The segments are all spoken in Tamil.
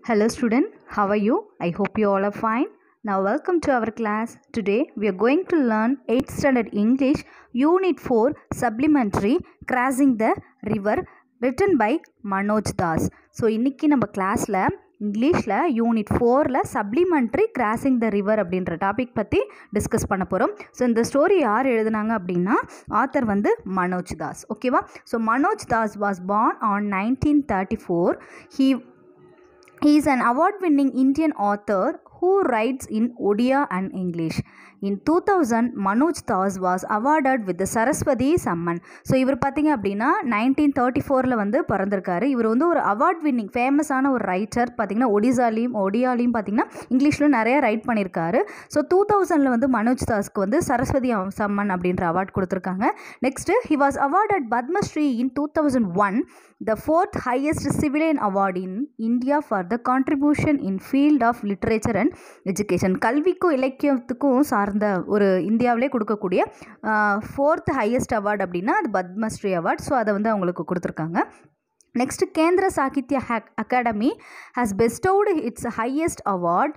Hello student, how are you? I hope you all are fine. Now welcome to our class. Today we are going to learn 8th standard English Unit 4 Supplementary Crossing the River written by Manoj Das. So இன்னைக்கு நம்ம கிளாஸில் இங்கிலீஷில் யூனிட் 4ல் சப்ளிமெண்ட்ரி கிராசிங் த ரிவர் அப்படின்ற டாபிக் பற்றி டிஸ்கஸ் பண்ண போகிறோம். ஸோ இந்த ஸ்டோரி யார் எழுதுனாங்க அப்படின்னா ஆத்தர் வந்து மனோஜ் தாஸ். ஓகேவா? So Manoj Das was born on 1934. He is an award-winning Indian author who writes in Odia and English. In 2000, Manoj Das was awarded with the Saraswati Samman. So இவர் பார்த்தீங்க அப்படின்னா 1934 வந்து பிறந்திருக்காரு. இவர் வந்து ஒரு அவார்ட் வின்னிங் ஃபேமஸான ஒரு ரைட்டர். பார்த்தீங்கன்னா ஒடியாலையும் பார்த்தீங்கன்னா இங்கிலீஷ்லையும் நிறைய ரைட் பண்ணியிருக்காரு. ஸோ 2000 வந்து மனோஜ் தாஸ்க்கு வந்து சரஸ்வதி சம்மன் அப்படின்ற அவார்ட் கொடுத்துருக்காங்க. Next he was awarded Padma Shri in 2001, the fourth highest civilian award in India for the contribution in field of literature and education. கல்விக்கும் இலக்கியத்துக்கும் சார்ந்த ஒரு இந்தியாவிலே கொடுக்கக்கூடிய 4th highest award அப்படின்னா அது பத்மஸ்ரீ அவார்ட். ஸோ அதை வந்து அவங்களுக்கு கொடுத்துருக்காங்க. Next, Kendra Sahitya Academy has bestowed its highest award,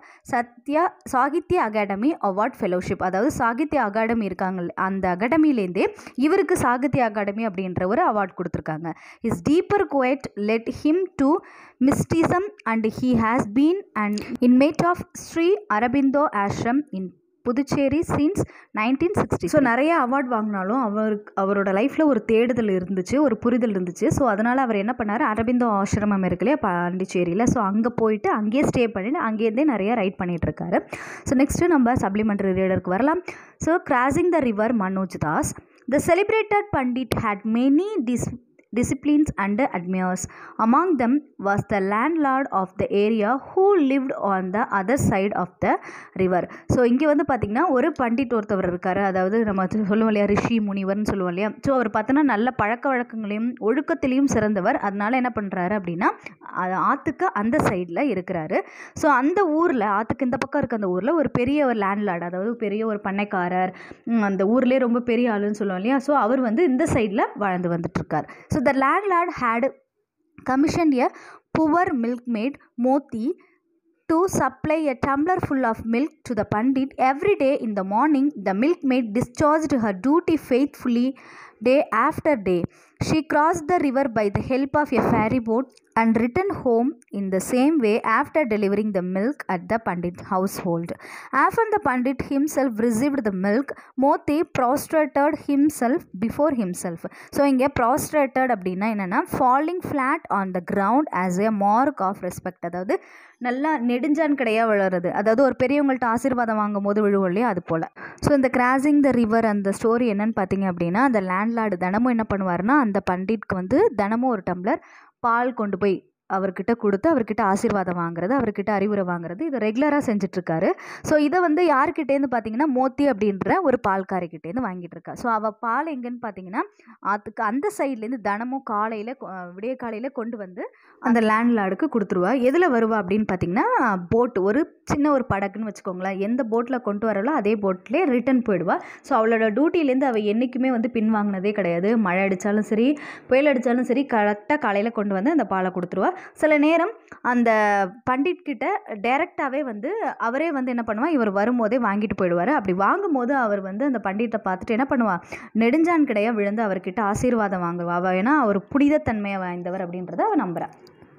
Sahitya Akademi award fellowship. அதாவது சாகித்ய அகாடமி இருக்காங்க, அந்த அகாடமிலேருந்தே இவருக்கு சாகித்ய அகாடமி அப்படின்ற ஒரு அவார்ட் கொடுத்துருக்காங்க. His deeper quote led him to mysticism and he has been an inmate of Sri Aurobindo Ashram in Puducherry since 1960. So நிறைய அவார்ட் வாங்கினாலும் அவரோட லைஃப்பில் ஒரு தேடுதல் இருந்துச்சு, ஒரு புரிதல் இருந்துச்சு. ஸோ அதனால் அவர் என்ன பண்ணார், அரபிந்தோ ஆசிரமம் இருக்குல்லையா பாண்டிச்சேரியில், ஸோ அங்கே போயிட்டு அங்கேயே ஸ்டே பண்ணிட்டு அங்கேருந்தே நிறைய ரைட் பண்ணிகிட்ருக்காரு. ஸோ நெக்ஸ்ட்டு நம்ம சப்ளிமெண்ட்ரி ரீடருக்கு வரலாம். So crossing the river Manoj Das. The celebrated Pandit had many disciplines and admirers. Among them was the landlord of the area who lived on the other side of the river. So இங்கே வந்து பார்த்திங்கன்னா ஒரு பண்டிட் ஒருத்தவர் இருக்கார். அதாவது நம்ம சொல்லுவோம் இல்லையா, ரிஷி முனிவர்னு சொல்லுவோம் இல்லையா. ஸோ அவர் பார்த்தோன்னா நல்ல பழக்க வழக்கங்களையும் ஒழுக்கத்திலையும் சிறந்தவர். அதனால் என்ன பண்ணுறாரு அப்படின்னா ஆற்றுக்கு அந்த சைடில் இருக்கிறாரு. ஸோ அந்த ஊரில், ஆற்றுக்கு இந்த பக்கம் இருக்க அந்த ஊரில் ஒரு பெரிய ஒரு லேண்ட்லார்டு, அதாவது பெரிய ஒரு பண்ணைக்காரர், அந்த ஊர்லேயே ரொம்ப பெரிய ஆளுன்னு சொல்லுவோம் இல்லையா. ஸோ அவர் வந்து இந்த சைடில் வாழ்ந்து வந்துட்டுருக்கார். So the landlord had commissioned a poor milkmaid, Moti, to supply a tumbler full of milk to the Pandit every day in the morning. The milkmaid discharged her duty faithfully day after day. She crossed the river by the help of a ferry boat and returned home in the same way after delivering the milk at the Pandit's household. After the Pandit himself received the milk, Moti prostrated himself before himself. So இங்கே prostrated அப்படின்னா என்னென்னா falling flat on the ground as a mark of respect. அதாவது நல்லா நெடுஞ்சான் கிடையாக விழுறது, அதாவது ஒரு பெரியவங்கள்ட்ட ஆசீர்வாதம் வாங்கும் போது விழுவோம் இல்லையா, அது போல். ஸோ இந்த கிராசிங் த ரிவர் அந்த ஸ்டோரி என்னன்னு பார்த்தீங்க அப்படின்னா, அந்த லேண்ட்லார்டு தினமும் என்ன பண்ணுவார்னா, அந்த பண்டிட்க்கு வந்து தினமும் ஒரு டம்ளர் பால் கொண்டு போய் அவர்கிட்ட கொடுத்து அவர்கிட்ட ஆசீர்வாதம் வாங்குறது, அவர்கிட்ட அறிவுரை வாங்குறது, இதை ரெகுலராக செஞ்சிட்ருக்காரு. ஸோ இதை வந்து யார்கிட்டேருந்து பார்த்தீங்கன்னா மோத்தி அப்படின்ற ஒரு பால்காரிக்கிட்டேருந்து வாங்கிட்டு இருக்கா. ஸோ அவள் பால் எங்கன்னு பார்த்தீங்கன்னா அதுக்கு அந்த சைட்லேருந்து தினமும் காலையில் விடிய காலையில் கொண்டு வந்து அந்த லேண்ட்லார்டுக்கு கொடுத்துருவா. எதில் வருவா அப்படின்னு பார்த்தீங்கன்னா போட்டு, ஒரு சின்ன ஒரு படகுன்னு வச்சுக்கோங்களேன், எந்த போட்டில் கொண்டு வரலோ அதே போட்லேயே ரிட்டன் போயிடுவா. ஸோ அவளோட டியூட்டிலேருந்து அவள் என்றைக்குமே வந்து பின் வாங்கினதே கிடையாது. மழை அடித்தாலும் சரி, புயல் அடித்தாலும் சரி, கரெக்டாக காலையில் கொண்டு வந்து அந்த பாலை கொடுத்துருவா. சில நேரம் அந்த பண்டிட் கிட்ட டைரெக்டாகவே வந்து அவரே வந்து என்ன பண்ணுவா, இவர் வரும்போதே வாங்கிட்டு போயிடுவார். அப்படி வாங்கும்போது அவர் வந்து அந்த பண்டிட்டை பார்த்துட்டு என்ன பண்ணுவா, நெடுஞ்சான் கிடையா விழுந்து அவர்கிட்ட ஆசீர்வாதம் வாங்குவா. ஏன்னா அவர் புனிதத்தன்மையை வாய்ந்தவர் அப்படின்றத அவள் நம்புறா.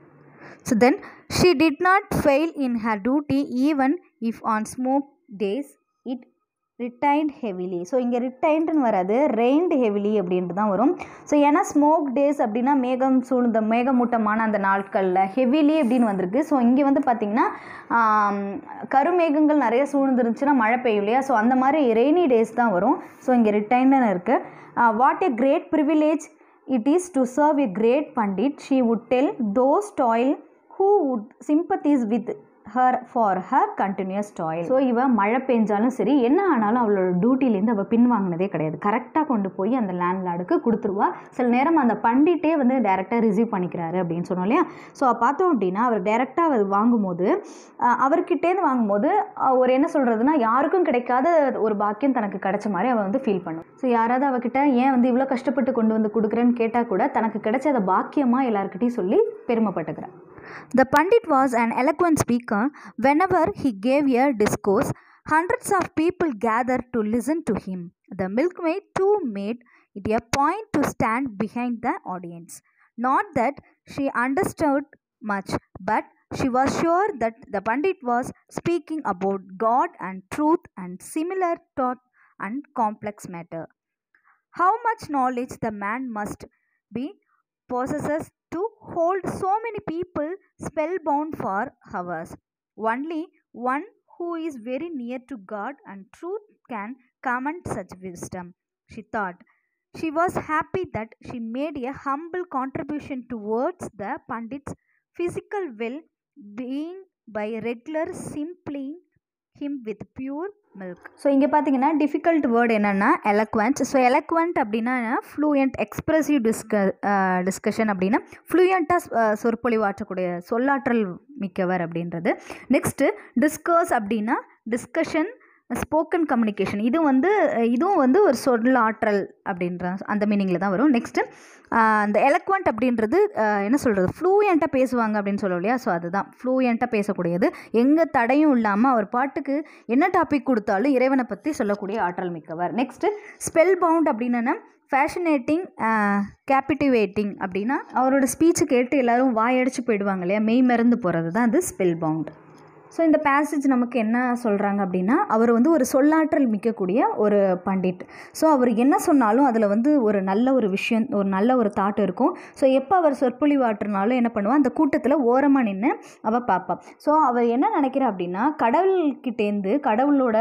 So then she did not fail in her duty even if on smoke days it retained heavily. So இங்கே ரிட்டைன்ட்னு வராது, ரெயின்டு ஹெவிலி அப்படின்ட்டு தான் வரும். ஸோ ஏன்னா ஸ்மோக் டேஸ் அப்படின்னா மேகம் சூழ்ந்த மேகமூட்டமான அந்த நாட்களில், ஹெவிலி அப்படின்னு வந்திருக்கு. ஸோ இங்கே வந்து பார்த்திங்கன்னா கருமேகங்கள் நிறைய சூழ்ந்துருந்துச்சுன்னா மழை பெய்யும் இல்லையா. ஸோ அந்த மாதிரி ரெய்னி டேஸ் தான் வரும். ஸோ இங்கே ரிட்டைன்டுன்னு இருக்குது. What a great privilege it is to serve a great Pandit, she would tell those toil who would sympathize with her for her continuous toil. So இவள் மழை பெஞ்சாலும் சரி, என்ன ஆனாலும் அவளோட டியூட்டிலேருந்து அவள் பின்வாங்கினதே கிடையாது. கரெக்டாக கொண்டு போய் அந்த லேண்ட்லார்டுக்கு கொடுத்துருவா. சில நேரம் அந்த பண்டிட்டே வந்து டேரெக்டாக ரிசீவ் பண்ணிக்கிறாரு அப்படின்னு சொன்னோம் இல்லையா. ஸோ பார்த்தோம் அப்படின்னா அவர் டேரெக்டாக அது வாங்கும்போது, அவர்கிட்டேருந்து வாங்கும்போது ஒரு என்ன சொல்கிறதுனா, யாருக்கும் கிடைக்காத ஒரு பாக்கியம் தனக்கு கிடைச்ச மாதிரி அவள் வந்து ஃபீல் பண்ணும். ஸோ யாராவது அவகிட்ட ஏன் வந்து இவ்வளோ கஷ்டப்பட்டு கொண்டு வந்து கொடுக்குறேன்னு கேட்டால் கூட தனக்கு கிடைச்ச அதை பாக்கியமாக எல்லாருக்கிட்டையும் சொல்லி பெருமைப்பட்டுக்கிறான். The Pandit was an eloquent speaker. Whenever he gave a discourse, hundreds of people gathered to listen to him. The milkmaid too made it a point to stand behind the audience. Not that she understood much, but she was sure that the Pandit was speaking about God and truth and similar thought and complex matter. How much knowledge the man must be possesses to hold so many people spellbound for hours. Only one who is very near to God and truth can command such wisdom, she thought. She was happy that she made a humble contribution towards the Pandit's physical well being by regular simpling him with pure milk. So இங்கே பார்த்தீங்கன்னா டிஃபிகல்ட் வேர்டு என்னென்னா எலக்வெண்ட். ஸோ எலக்வெண்ட் அப்படின்னா ஃப்ளூயண்ட், எக்ஸ்ப்ரெசிவ் டிஸ்கஷன் அப்படின்னா ஃப்ளூயண்ட்டாக சொற்பொழிவாற்றக்கூடிய சொல்லாற்றல் மிக்கவர் அப்படின்றது. நெக்ஸ்ட்டு டிஸ்கர்ஸ் அப்படின்னா டிஸ்கஷன், ஸ்போக்கன் கம்யூனிகேஷன். இதுவும் வந்து ஒரு சொல்லாற்றல் அப்படின்ற அந்த மீனிங்கில் தான் வரும். நெக்ஸ்ட்டு அந்த எலக்வெண்ட் அப்படின்றது என்ன சொல்கிறது, ஃப்ளூயண்ட்டாக பேசுவாங்க அப்படின்னு சொல்லுவோம் இல்லையா. ஸோ அதுதான் ஃப்ளூயண்ட்டாக பேசக்கூடியது, எங்கே தடையும் இல்லாமல் அவர் பாட்டுக்கு என்ன டாபிக் கொடுத்தாலும் இறைவனை பற்றி சொல்லக்கூடிய ஆற்றல் மிக்கவர். நெக்ஸ்ட்டு ஸ்பெல் பவுண்ட் அப்படின்னா ஃபேஷனேட்டிங், கேபிட்டிவேட்டிங் அப்படின்னா அவரோட ஸ்பீச்சு கேட்டு எல்லோரும் வாயடிச்சு போயிடுவாங்க இல்லையா, மெய் மறந்து போகிறது தான் அது ஸ்பெல் பவுண்ட். ஸோ இந்த பேசேஜ் நமக்கு என்ன சொல்கிறாங்க அப்படின்னா, அவர் வந்து ஒரு சொல்லாற்றல் மிக்கக்கூடிய ஒரு பண்டிட். ஸோ அவர் என்ன சொன்னாலும் அதில் வந்து ஒரு நல்ல ஒரு விஷயம், ஒரு நல்ல ஒரு தாட் இருக்கும். ஸோ எப்போ அவர் சொற்பொழிவாற்றினாலும் என்ன பண்ணுவாள், அந்த கூட்டத்தில் ஓரமாக நின்று அவள் பார்ப்பாள். ஸோ அவர் என்ன நினைக்கிறா அப்படின்னா, கடவுள்கிட்டேருந்து கடவுளோட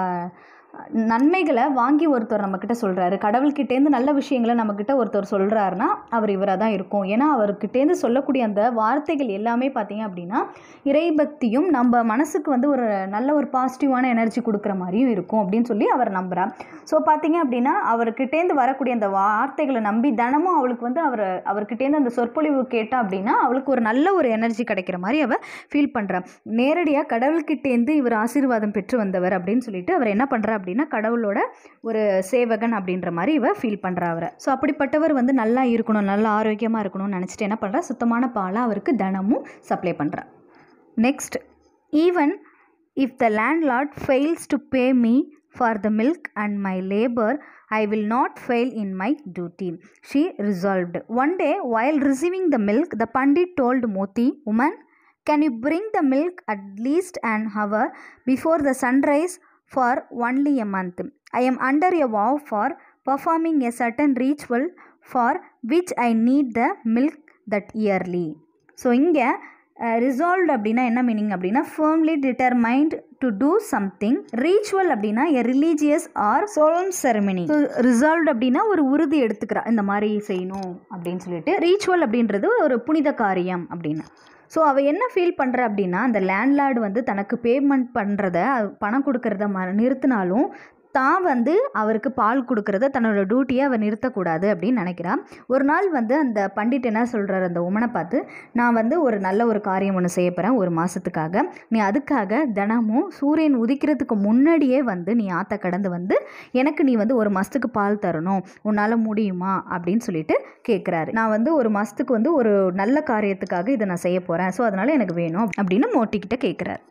நன்மைகளை வாங்கி ஒருத்தர் நம்மக்கிட்ட சொல்கிறாரு, கடவுள்கிட்டேருந்து நல்ல விஷயங்களை நம்மக்கிட்ட ஒருத்தர் சொல்கிறாருன்னா அவர் இவராக தான் இருக்கும். ஏன்னா அவர்கிட்டேருந்து சொல்லக்கூடிய அந்த வார்த்தைகள் எல்லாமே பார்த்திங்க அப்படின்னா இறைபக்தியும் நம்ம மனசுக்கு வந்து ஒரு நல்ல ஒரு பாசிட்டிவான எனர்ஜி கொடுக்குற மாதிரியும் இருக்கும் அப்படின்னு சொல்லி அவர் நம்புகிறார். ஸோ பார்த்திங்க அப்படின்னா அவர்கிட்டேருந்து வரக்கூடிய அந்த வார்த்தைகளை நம்பி தினமும் அவளுக்கு வந்து அவர்கிட்டேருந்து அந்த சொற்பொழிவு கேட்டா அப்படின்னா அவளுக்கு ஒரு நல்ல ஒரு எனர்ஜி கிடைக்கிற மாதிரி அவள் ஃபீல் பண்ணுறாள். நேரடியாக கடவுள்கிட்டேருந்து இவர் ஆசீர்வாதம் பெற்று வந்தவர் அப்படின்னு சொல்லிட்டு அவர் என்ன பண்ணுறா அப்படின்னா கடவுளோட ஒரு சேவகன் அப்படின்ற மாதிரி இவ ஃபீல் பண்ணுறா அவரை. ஸோ அப்படிப்பட்டவர் வந்து நல்லா இருக்கணும், நல்லா ஆரோக்கியமாக இருக்கணும்னு நினச்சிட்டு என்ன பண்ணுறா, சுத்தமான பாலை அவருக்கு தினமும் சப்ளை பண்ணுறா. Next, even if the landlord fails to pay me for the milk and my labor, I will not fail in my duty, she resolved. One day, while receiving the milk, the Pandit told Moti, woman, can you bring the milk at least an hour before the sunrise for only a month? I am under a vow for performing a certain ritual for which I need the milk that yearly. So இங்கே ரிசால்வ்ட் அப்படின்னா என்ன மீனிங் அப்படின்னா firmly determined to do something. Ritual அப்படின்னா a religious or solemn ceremony. So resolved அப்படின்னா ஒரு உறுதி எடுத்துக்கிறா, இந்த மாதிரி செய்யணும் அப்படின்னு சொல்லிட்டு. ரீச்சுவல் அப்படின்றது ஒரு புனித காரியம் அப்படின்னு. ஸோ அவள் என்ன ஃபீல் பண்ணுறா அப்படின்னா, அந்த லேண்ட்லார்டு வந்து தனக்கு பேமெண்ட் பண்ணுறத, பணம் கொடுக்கறத நிறுத்தினாலும் தான் வந்து அவருக்கு பால் கொடுக்கறத தன்னோட டியூட்டியை அவர் நிறுத்தக்கூடாது அப்படின்னு நினைக்கிறான். ஒரு நாள் வந்து அந்த பண்டிட் என்ன சொல்கிறார், அந்த உமனை பார்த்து, நான் வந்து ஒரு நல்ல ஒரு காரியம் ஒன்று செய்ய போகிறேன் ஒரு மாதத்துக்காக, நீ அதுக்காக தினமும் சூரியன் உதிக்கிறதுக்கு முன்னாடியே வந்து நீ ஆற்ற கடந்து வந்து எனக்கு நீ வந்து ஒரு மாதத்துக்கு பால் தரணும், உன்னால் முடியுமா அப்படின்னு சொல்லிட்டு கேட்குறாரு. நான் வந்து ஒரு மாதத்துக்கு வந்து ஒரு நல்ல காரியத்துக்காக இதை நான் செய்ய போகிறேன், ஸோ அதனால் எனக்கு வேணும் அப்படின்னு மோட்டிக்கிட்ட கேட்குறாரு.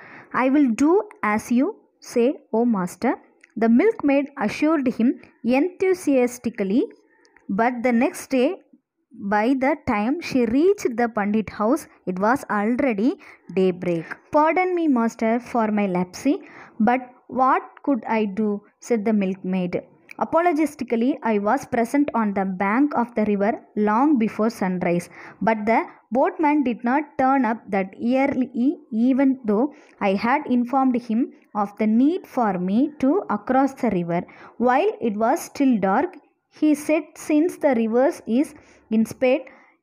I will do as you say O master, the milkmaid assured him enthusiastically. But the next day, by the time she reached the Pandit house, it was already daybreak. Pardon me, master, for my lapse, but what could I do? Said the milkmaid. Apologistically, I was present on the bank of the river long before sunrise, but the boatman did not turn up that early, even though I had informed him of the need for me to cross the river. While it was still dark, he said since the river is in spate,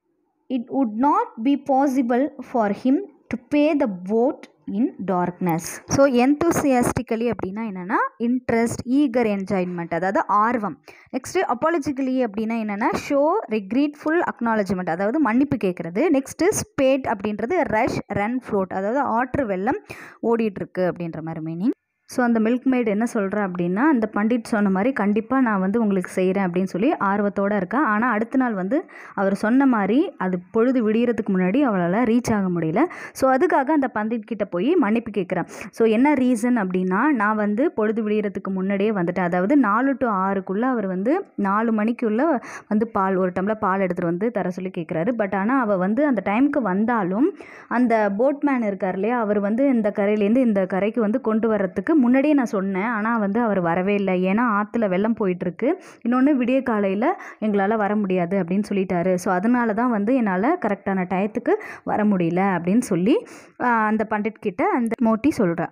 it would not be possible for him to pay the boat in darkness. So enthusiastically அப்படின்னா என்னென்னா இன்ட்ரெஸ்ட், ஈகர் என்ஜாய்மெண்ட், அதாவது ஆர்வம். நெக்ஸ்ட்டு அப்பாலஜிக்கலி அப்படின்னா என்னென்னா ஷோ ரெக்ரீட்ஃபுல் அக்னாலஜ்மெண்ட், அதாவது மன்னிப்பு கேட்குறது. நெக்ஸ்ட்டு ஸ்பேட் அப்படின்றது ரஷ், ரன், ஃப்ளோட், அதாவது ஆற்று வெள்ளம் ஓடிட்டுருக்கு அப்படின்ற மாதிரி மீனிங். ஸோ அந்த மில்க் மெய்டு என்ன சொல்கிறா அப்படின்னா, அந்த பண்டிட் சொன்ன மாதிரி கண்டிப்பாக நான் வந்து உங்களுக்கு செய்கிறேன் அப்படின்னு சொல்லி ஆர்வத்தோடு இருக்கா. ஆனால் அடுத்த நாள் வந்து அவர் சொன்ன மாதிரி அது பொழுது விடியறதுக்கு முன்னாடி அவளால் ரீச் ஆக முடியல. ஸோ அதுக்காக அந்த பண்டிட் கிட்ட போய் மன்னிப்பு கேட்குறான். ஸோ என்ன ரீசன் அப்படின்னா, நான் வந்து பொழுது விடியறதுக்கு முன்னாடியே வந்துட்டேன். அதாவது 4 to 6க்குள்ளே அவர் வந்து 4 மணிக்குள்ளே வந்து ஒரு டம்ளர் பால் எடுத்துகிட்டு வந்து தர சொல்லி கேட்குறாரு. பட் ஆனால் அவள் வந்து அந்த டைமுக்கு வந்தாலும் அந்த போட்மேன் இருக்கார் இல்லையா, அவர் வந்து இந்த கரையிலேருந்து இந்த கரைக்கு வந்து கொண்டு வர்றதுக்கு முன்னாடியே நான் சொன்னேன். ஆனால் வந்து அவர் வரவே இல்லை. ஏன்னா ஆற்றுல வெள்ளம் போயிட்டுருக்கு, இன்னொன்று விடிய காலையில் எங்களால் வர முடியாது அப்படின்னு சொல்லிட்டாரு. ஸோ அதனால தான் வந்து என்னால் கரெக்டான டயத்துக்கு வர முடியல அப்படின்னு சொல்லி அந்த பண்டிட் கிட்ட அந்த மோட்டி சொல்கிறா.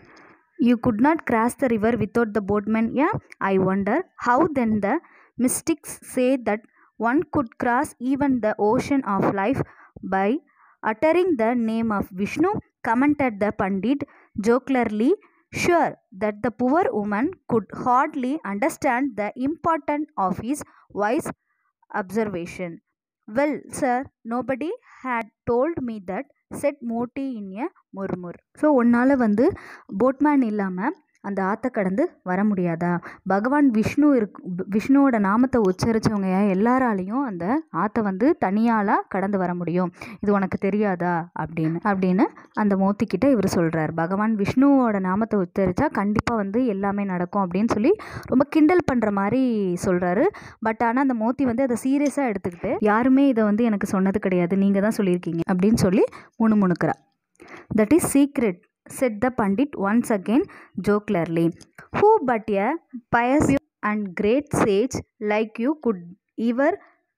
You could not cross the river without the boatman. Yeah, I wonder how then the mystics say that one could cross even the ocean of life by uttering the name of Vishnu, commented the Pandit jocularly, sure that the poor woman could hardly understand the importance of his wise observation. Well, sir, nobody had told me that, said Moti in a murmur. So உன்னால் வந்து போட்மேன் இல்லாமல் அந்த ஆற்றை கடந்து வர முடியாதா? பகவான் விஷ்ணுவோட நாமத்தை உச்சரித்தவங்க எல்லாராலையும் அந்த ஆற்றை வந்து தனியால் கடந்து வர முடியும். இது உனக்கு தெரியாதா அப்படின்னு அந்த மோத்திக்கிட்ட இவர் சொல்கிறார். பகவான் விஷ்ணுவோட நாமத்தை உச்சரித்தா கண்டிப்பாக வந்து எல்லாமே நடக்கும் அப்படின்னு சொல்லி ரொம்ப கிண்டல் பண்ணுற மாதிரி சொல்கிறாரு. பட் ஆனால் அந்த மோத்தி வந்து அதை சீரியஸாக எடுத்துக்கிட்டு, யாருமே இதை வந்து எனக்கு சொன்னது கிடையாது, நீங்கள் தான் சொல்லியிருக்கீங்க அப்படின்னு சொல்லி முணுமுணுக்கிறா. That is secret, said the Pandit once again jocularly. Who but a pious and great sage like you could ever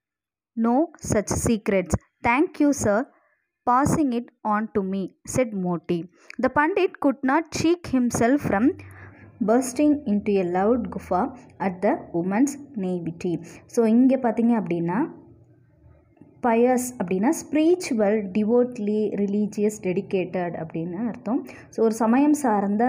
know such secrets? Thank you, sir, passing it on to me, said Moti. The Pandit could not check himself from bursting into a loud guffaw at the woman's naivety. So இங்கே பார்த்தீங்க அப்படின்னா, பயஸ் அப்படின்னா ஸ்பிரிச்சுவல், டிவோட்லி, ரிலீஜியஸ், டெடிக்கேட்டட் அப்படின்னு அர்த்தம். ஸோ ஒரு சமயம் சார்ந்த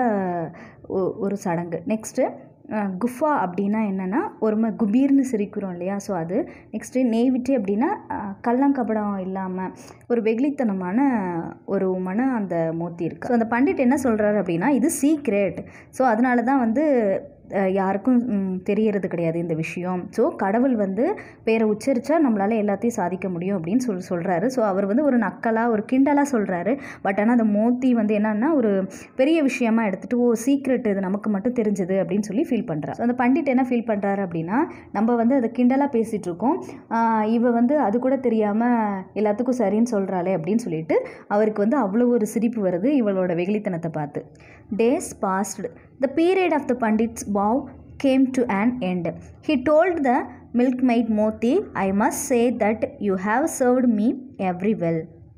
ஒரு சடங்கு. நெக்ஸ்ட்டு குஃபா அப்படின்னா என்னென்னா ஒரு குபீர்னு சிரிக்கிறோம் இல்லையா, ஸோ அது. நெக்ஸ்ட்டு நேவிட்டி அப்படின்னா கள்ளங்கபடம் இல்லாமல் ஒரு வெகுளித்தனமான ஒரு உமனை அந்த மோத்தி இருக்கு. ஸோ அந்த பண்டிட் என்ன சொல்கிறாரு அப்படின்னா, இது சீக்ரெட், ஸோ அதனால தான் வந்து யாருக்கும் தெரியறது கிடையாது இந்த விஷயம். ஸோ கடவுள் வந்து பேரை உச்சரித்தா நம்மளால் எல்லாத்தையும் சாதிக்க முடியும் அப்படின்னு சொல்கிறாரு. ஸோ அவர் வந்து ஒரு நக்கலாக ஒரு கிண்டலாக சொல்கிறாரு. பட் ஆனால் அந்த மோத்தி வந்து என்னன்னா ஒரு பெரிய விஷயமா எடுத்துகிட்டு, ஓ சீக்ரெட் இது நமக்கு மட்டும் தெரிஞ்சது அப்படின்னு சொல்லி ஃபீல் பண்ணுறாரு. ஸோ அந்த பண்டிட் என்ன ஃபீல் பண்ணுறாரு அப்படின்னா, நம்ம வந்து அதை கிண்டலாக பேசிகிட்டு இருக்கோம், இவ வந்து அது கூட தெரியாமல் எல்லாத்துக்கும் சரின்னு சொல்கிறாளே அப்படின்னு சொல்லிட்டு அவருக்கு வந்து அவ்வளோ ஒரு சிரிப்பு வருது இவளோட வெகுளித்தனத்தை பார்த்து. Days passed. The period of the Pandit's vow came to an end. He told the milkmaid Moti, I must say that you have served me very well.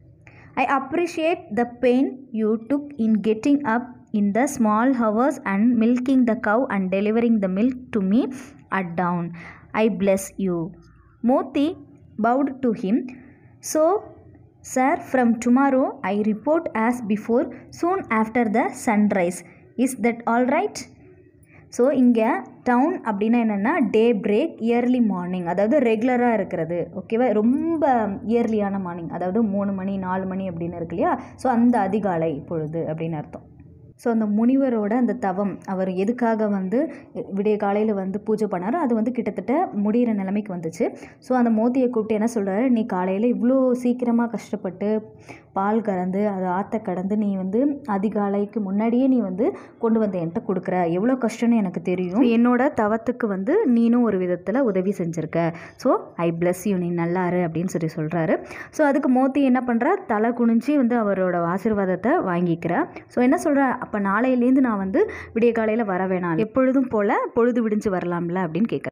I appreciate the pain you took in getting up in the small hours and milking the cow and delivering the milk to me at dawn. I bless you. Moti bowed to him. So, sir, from tomorrow I report as before, soon after the sunrise. Is that all right? So இங்கே டவுன் அப்படின்னா என்னென்னா டே பிரேக், இயர்லி மார்னிங், அதாவது ரெகுலராக இருக்கிறது. ஓகேவா? ரொம்ப இயர்லியான மார்னிங், அதாவது 3 மணி 4 மணி அப்படின்னு இருக்கு இல்லையா, ஸோ அந்த அதிகாலை பொழுது அப்படின்னு அர்த்தம். ஸோ அந்த முனிவரோட அந்த தவம், அவர் எதுக்காக வந்து விடிய காலையில் வந்து பூஜை பண்ணாரோ அது வந்து கிட்டத்தட்ட முடிகிற நிலைமைக்கு வந்துச்சு. ஸோ அந்த மோத்தியை கூப்பிட்டு என்ன சொல்கிறாரு, நீ காலையில் இவ்வளோ சீக்கிரமாக கஷ்டப்பட்டு பால் கறந்து அதை ஆற்ற கடந்து நீ வந்து அதிகாலைக்கு முன்னாடியே நீ வந்து கொண்டு வந்து என்கிட்ட கொடுக்குற, எவ்வளோ கஷ்டம்னு எனக்கு தெரியும், என்னோட தவத்துக்கு வந்து நீனும் ஒரு விதத்தில் உதவி செஞ்சுருக்க, ஸோ ஐ பிளஸ் யூ, நீ நல்லாரு அப்படின்னு சொல்லி சொல்கிறாரு. ஸோ அதுக்கு மோத்தி என்ன பண்ணுறா, தலை குனிஞ்சி வந்து அவரோட ஆசீர்வாதத்தை வாங்கிக்கிறா. ஸோ என்ன சொல்கிறா, அப்போ நாளையிலேருந்து நான் வந்து விடிய காலையில் வர வேணாம், எப்பொழுதும் போல் பொழுது விடிஞ்சு வரலாம்ல அப்படின்னு கேட்குறேன்.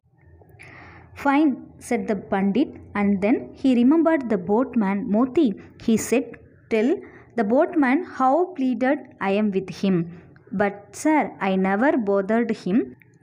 Fine, said the Pandit, and then he remembered the boatman Moti. He said, tell the boatman how pleaded I am with him. But sir, I never bothered him,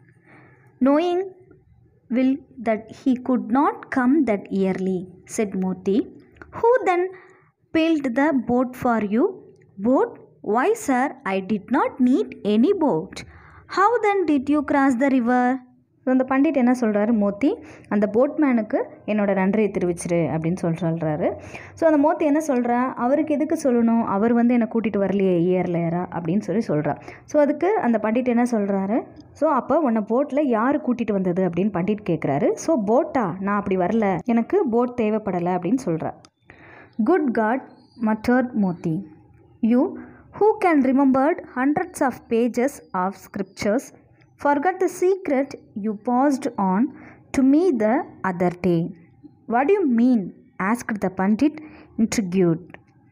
knowing will that he could not come that early, said Moti. Who then built the boat for you? Boat? Why sir, I did not need any boat. How then did you cross the river? So அந்த பண்டிட் என்ன சொல்கிறாரு, மோத்தி அந்த போட்மேனுக்கு என்னோட நன்றியை தெரிவிச்சிரு அப்படின்னு சொல்கிறாரு. ஸோ அந்த மோத்தி என்ன சொல்கிறா, அவருக்கு எதுக்கு சொல்லணும், அவர் வந்து என்னை கூட்டிகிட்டு வரலையே இயர்லையரா அப்படின்னு சொல்கிறா. ஸோ அதுக்கு அந்த பண்டிட் என்ன சொல்கிறாரு, ஸோ அப்போ உன்னை போட்டில் யார் கூட்டிகிட்டு வந்தது அப்படின்னு பண்டிட் கேட்குறாரு. ஸோ போட்டா, நான் அப்படி வரல, எனக்கு போட் தேவைப்படலை அப்படின்னு சொல்கிறா. Good God muttered Moti, you who can remembered hundreds of pages of scriptures forgot the secret you passed on to me the other day. What do you mean? Asked the Pandit, intrigued.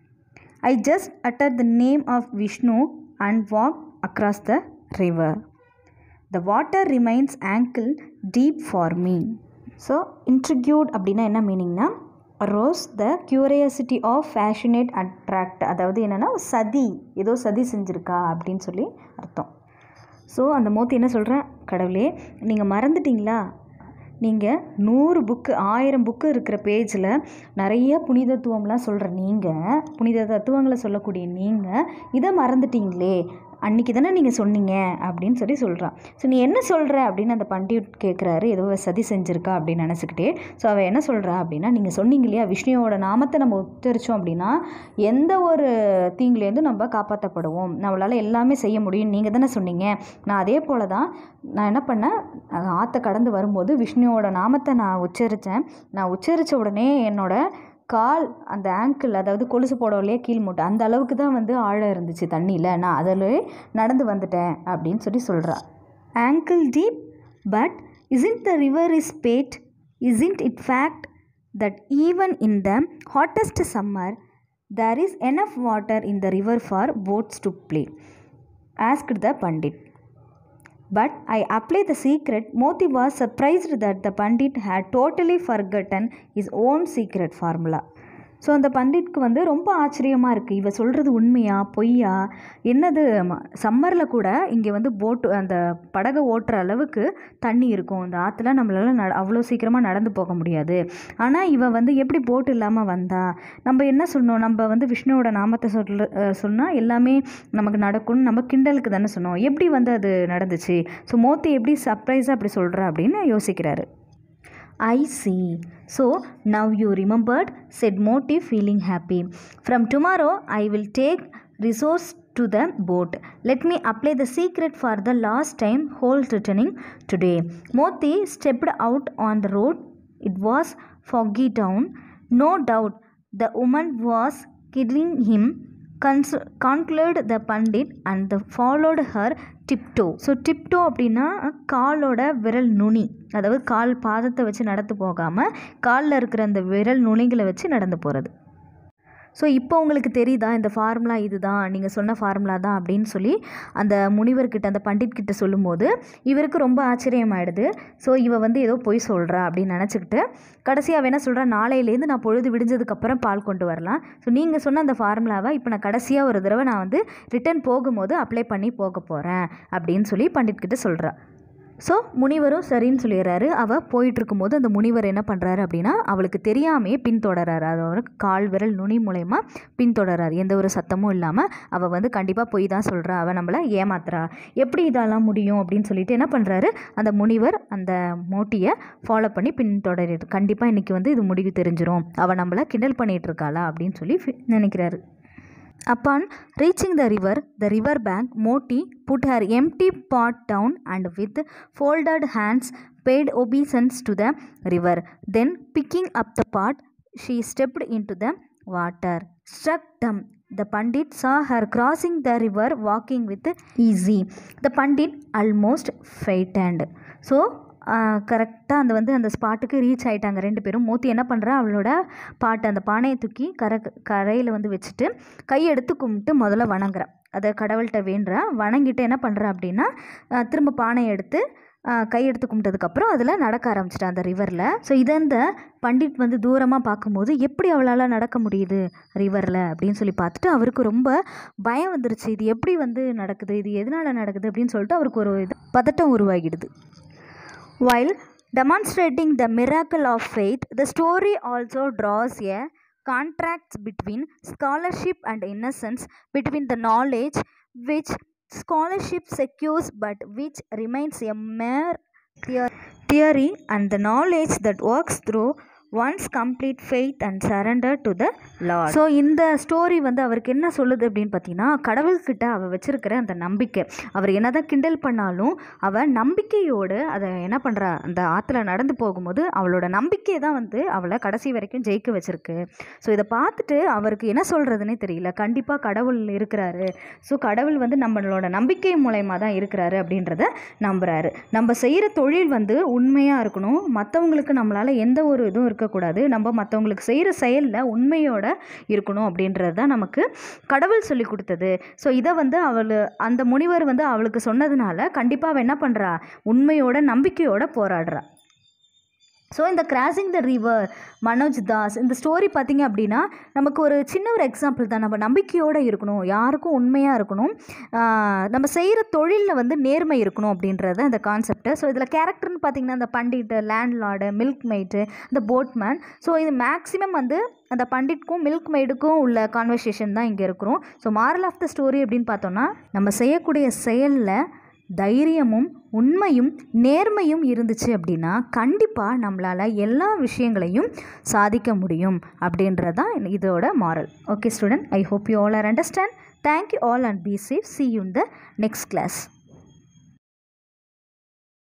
I just uttered the name of Vishnu and walked across the river. The water remains ankle deep for me. So, intrigued அப்படின்னா என்ன மீனிங்னா, rouse the curiosity of fascinate attract, அதாவது என்னென்னா சதி, ஏதோ சதி செஞ்சுருக்கா அப்படின்னு சொல்லி அர்த்தம். ஸோ அந்த மோத்தி என்ன சொல்கிறேன், கடவுளே நீங்கள் மறந்துட்டிங்களா, நீங்கள் 100 புக்கு 1000 புக்கு இருக்கிற பேஜில் நிறைய புனிதத்துவம்லாம் சொல்கிற நீங்கள், புனித தத்துவங்களை சொல்லக்கூடிய நீங்கள் இதை மறந்துட்டீங்களே, அன்றைக்கி தானே நீங்கள் சொன்னீங்க அப்படின்னு சொல்கிறான். ஸோ நீ என்ன சொல்கிற அப்படின்னு அந்த பண்டிட் கேட்குறாரு, ஏதோ சதி செஞ்சுருக்கா அப்படின்னு நினச்சிக்கிட்டே. ஸோ அவள் என்ன சொல்கிறா அப்படின்னா, நீங்கள் சொன்னீங்க இல்லையா, விஷ்ணுவோட நாமத்தை நம்ம உச்சரித்தோம் அப்படின்னா எந்த ஒரு தீங்குலேருந்து நம்ம காப்பாற்றப்படுவோம், நம்மளால் எல்லாமே செய்ய முடியும், நீங்கள் தானே சொன்னீங்க. நான் அதே போல் தான் நான் என்ன பண்ணேன், ஆற்றை கடந்து வரும்போது விஷ்ணுவோட நாமத்தை நான் உச்சரித்தேன். நான் உச்சரித்த உடனே என்னோட கால் அந்த ஆங்கிள், அதாவது கொலுசு போடவில்லையே கீழ் மூட்டை, அந்த அளவுக்கு தான் வந்து ஆழம் இருந்துச்சு தண்ணியில், நான் அதில் நடந்து வந்துட்டேன் அப்படின்னு சொல்கிறா. Ankle deep, but isn't the river is spate, isn't it fact that even in the hottest summer there is enough water in the river for boats to play? Asked the Pandit. But I applied the secret. Moti was surprised that the Pandit had totally forgotten his own secret formula. So அந்த பண்டிட்க்கு வந்து ரொம்ப ஆச்சரியமாக இருக்குது, இவ சொல்கிறது உண்மையா பொய்யா, என்னது சம்மரில் கூட இங்கே வந்து போட்டு அந்த படகை ஓட்டுற அளவுக்கு தண்ணி இருக்கும், இந்த ஆற்றுல நம்மளால் அவ்வளோ சீக்கிரமாக நடந்து போக முடியாது, ஆனால் இவ வந்து எப்படி போட்டு இல்லாமல் வந்தா, நம்ம என்ன சொன்னோம், நம்ம வந்து விஷ்ணுவோட நாமத்தை சொன்னால் எல்லாமே நமக்கு நடக்கும்னு நம்ம கிண்டலுக்கு தானே சொன்னோம், எப்படி வந்து அது நடந்துச்சு, ஸோ மோத்தி எப்படி சர்ப்ரைஸாக அப்படி சொல்கிறா அப்படின்னு யோசிக்கிறாரு. I see. So now you remembered, said Moti, feeling happy. From tomorrow I will take resource to the boat. Let me apply the secret for the last time whole returning today. Moti stepped out on the road. It was foggy down. No doubt the woman was kidding him, concluded the Pandit, and followed her tiptoe. So tiptoe அப்படின்னா காலோட விரல் நுனி, அதாவது கால் பாதத்தை வச்சு நடந்து போகாமல் காலில் இருக்கிற அந்த விரல் நுனிகளை வச்சு நடந்து போகிறது. ஸோ இப்போ உங்களுக்கு தெரியுதா இந்த ஃபார்முலா இதுதான், நீங்கள் சொன்ன ஃபார்முலா தான் அப்படின்னு சொல்லி அந்த முனிவர்கிட்ட, அந்த பண்டிட்கிட்ட சொல்லும்போது இவருக்கு ரொம்ப ஆச்சரியமாயிடுது. ஸோ இவ வந்து ஏதோ பொய் சொல்கிறா அப்படின்னு நினச்சிக்கிட்டு கடைசியாக என்ன சொல்கிறா, நாளையிலேருந்து நான் பொழுது விடிஞ்சதுக்கப்புறம் பால் கொண்டு வரலாம், ஸோ நீங்கள் சொன்ன அந்த ஃபார்முலாவை இப்போ நான் கடைசியாக ஒரு தடவை நான் வந்து ரிட்டன் போகும்போது அப்ளை பண்ணி போக போகிறேன் அப்படின்னு சொல்லி பண்டிட்கிட்ட சொல்கிறா. ஸோ முனிவரும் சரின்னு சொல்லிடுறாரு. அவள் போயிட்டுருக்கும்போது அந்த முனிவர் என்ன பண்ணுறாரு அப்படின்னா, அவளுக்கு தெரியாமையே பின்தொடராரு, அதோட கால் விரல் நுனி மூலயமா பின்தொடராரு, எந்த ஒரு சத்தமும் இல்லாமல். அவள் வந்து கண்டிப்பாக போய் தான் சொல்கிறா, அவள் நம்மளை ஏமாத்துறா, எப்படி இதெல்லாம் முடியும் அப்படின்னு சொல்லிட்டு என்ன பண்ணுறாரு, அந்த முனிவர் அந்த மோட்டியை ஃபாலோ பண்ணி பின்தொடரிட்டு, கண்டிப்பாக இன்றைக்கி வந்து இது முடிவு தெரிஞ்சிடும், அவள் நம்மளை கிண்டல் பண்ணிகிட்டு இருக்காளா அப்படின்னு சொல்லி நினைக்கிறாரு. Upon reaching the river bank, Moti put her empty pot down and with folded hands paid obeisance to the river. Then, picking up the pot, she stepped into the water. Struck dumb, the Pandit saw her crossing the river, walking with ease. The Pandit almost frightened. So, கரெக்டாக அந்த ஸ்பாட்டுக்கு ரீச் ஆகிட்டாங்க 2 பேரும். மோத்தி என்ன பண்ணுறா, அவளோட அந்த பானையை தூக்கி கரையில் வந்து வச்சுட்டு கையெடுத்து கும்பிட்டு முதல்ல வணங்குறா, அதை கடவுள்கிட்ட வேண்டுறா. வணங்கிட்டு என்ன பண்ணுறா அப்படின்னா, திரும்ப பானையை எடுத்து கையெடுத்து கும்பிட்டதுக்கப்புறம் அதில் நடக்க ஆரம்பிச்சிட்டா அந்த ரிவரில். ஸோ இதை இந்த பண்டிட் வந்து தூரமாக பார்க்கும்போது எப்படி அவளால் நடக்க முடியுது ரிவரில் அப்படின்னு சொல்லி பார்த்துட்டு அவருக்கு ரொம்ப பயம் வந்துருச்சு, இது எப்படி வந்து நடக்குது, இது எதனால் நடக்குது அப்படின்னு சொல்லிட்டு அவருக்கு ஒரு பதட்டம் உருவாகிடுது. While demonstrating the miracle of faith, the story also draws a contrast between scholarship and innocence, between the knowledge which scholarship secures but which remains a mere theory and the knowledge that works through one's complete faith and surrender to the Lord. So இந்த ஸ்டோரி வந்து அவருக்கு என்ன சொல்லுது அப்படின்னு பார்த்தீங்கன்னா, கடவுள்கிட்ட அவள் வச்சிருக்கிற அந்த நம்பிக்கை, அவர் என்னதான் கிண்டல் பண்ணாலும் அவள் நம்பிக்கையோடு அதை என்ன பண்ணுறா, அந்த ஆற்றுல நடந்து போகும்போது அவளோட நம்பிக்கை தான் வந்து அவளை கடைசி வரைக்கும் ஜெயிக்க வச்சிருக்கு. ஸோ இதை பார்த்துட்டு அவருக்கு என்ன சொல்கிறதுனே தெரியல. கண்டிப்பாக கடவுள் இருக்கிறாரு, ஸோ கடவுள் வந்து நம்மளோட நம்பிக்கை மூலயமா தான் இருக்கிறாரு அப்படின்றத நம்புகிறாரு. நம்ம செய்கிற தொழில் வந்து உண்மையாக இருக்கணும், மற்றவங்களுக்கு நம்மளால் எந்த ஒரு இதுவும் இருக்கக்கூடாது, நம்ம மற்றவங்களுக்கு செய்கிற செயலில் உண்மையோட இருக்கணும் அப்படின்றது தான் நமக்கு கடவுள் சொல்லி கொடுத்தது. ஸோ இதை வந்து அந்த முனிவர் வந்து அவளுக்கு சொன்னதுனால கண்டிப்பாக அவள் என்ன பண்ணுறா, உண்மையோட நம்பிக்கையோட போராடுறா. ஸோ இந்த crossing the river Manoj Das இந்த ஸ்டோரி பார்த்திங்க அப்படின்னா நமக்கு ஒரு சின்ன ஒரு எக்ஸாம்பிள் தான். நம்ம நம்பிக்கையோடு இருக்கணும், யாருக்கும் உண்மையாக இருக்கணும், நம்ம செய்கிற தொழிலில் வந்து நேர்மை இருக்கணும் அப்படின்றது அந்த கான்செப்ட்டு. ஸோ இதில் கேரக்டர்னு பார்த்திங்கன்னா அந்த பண்டிட், லேண்ட்லார்டு, மில்க் மெய்டு, இந்த போட்மேன். ஸோ இது மேக்ஸிமம் வந்து அந்த பண்டிட்க்கும் மில்க் மெய்டுக்கும் உள்ள கான்வர்சேஷன் தான் இங்கே இருக்கிறோம். So moral of the story அப்படின்னு பார்த்தோன்னா, நம்ம செய்யக்கூடிய செயலில் தைரியமும் உண்மையும் நேர்மையும் இருந்துச்சு அப்படின்னா கண்டிப்பாக நம்மளால் எல்லா விஷயங்களையும் சாதிக்க முடியும் அப்படின்றதான் இதோட moral. Okay student, I hope you all are understand. Thank you all and be safe. See you in the next class.